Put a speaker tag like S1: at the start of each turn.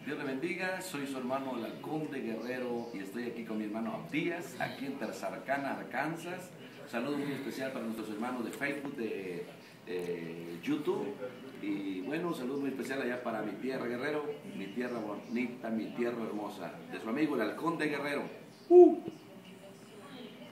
S1: Dios le bendiga, soy su hermano el Halcón de Guerrero y estoy aquí con mi hermano Abdías, aquí en Texarkana, Arkansas. Un saludo muy especial para nuestros hermanos de Facebook, de YouTube. Y bueno, un saludo muy especial allá para mi tierra Guerrero, mi tierra bonita, mi tierra hermosa. De su amigo el Halcón de Guerrero.